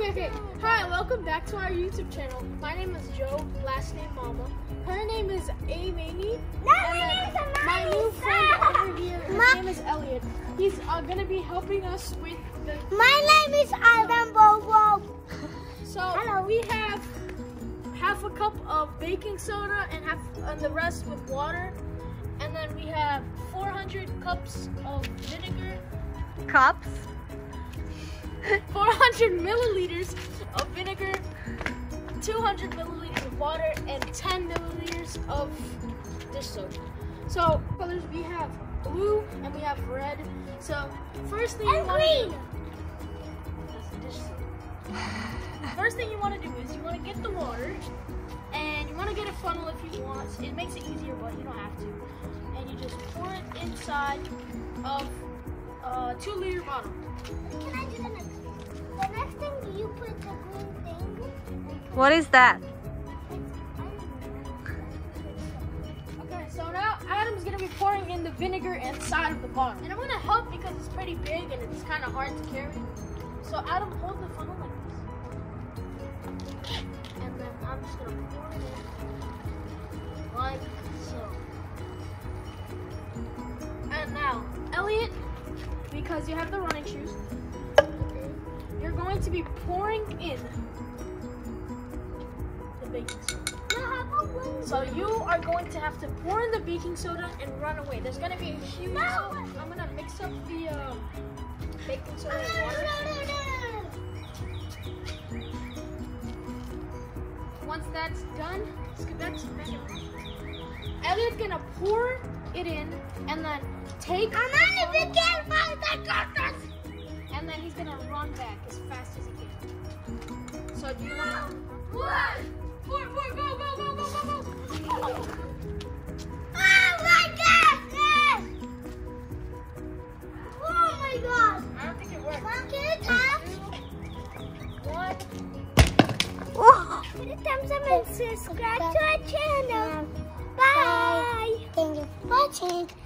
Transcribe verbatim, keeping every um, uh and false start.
Okay, okay. Hi, welcome back to our YouTube channel. My name is Joe, last name Mama. Her name is Amani. No, and my name is Amani. My new friend over here, his Ma name is Elliot. He's uh, gonna be helping us with the... My name is Adam Bobo. So, Hello. we have half a cup of baking soda and half and the rest with water. And then we have four hundred cups of vinegar. Cups? four hundred milliliters of vinegar, two hundred milliliters of water, and ten milliliters of dish soap. So colors, we have blue and we have red. So first thing And you want green. to do, that's the dish soap. First thing you want to do is you want to get the water, and you want to get a funnel if you want. It makes it easier, but you don't have to. And you just pour it inside of a two liter bottle. Can I do the next thing? The next thing, you put the green thing. What is that? Okay, so now Adam's gonna be pouring in the vinegar inside of the bottle. And I'm gonna help because it's pretty big and it's kind of hard to carry. So Adam, hold the funnel like this. And then I'm just gonna pour it in like so. And now, Elliot, because you have the running shoes, you're going to be pouring in the baking soda. So you are going to have to pour in the baking soda and run away. There's going to be a huge... So I'm going to mix up the um, baking soda and water. Once that's done, scoot back, scoot back. Elliot's going to pour it in and then take... And then he's gonna run back as fast as he can. So do you want to? One, four, four, go, go, go, go, go, go! Oh, Oh my gosh! Oh my god! I don't think it works. Mom, can you tap? One. Oh. Hit a thumbs up and subscribe to our channel. Bye! Thank you for watching.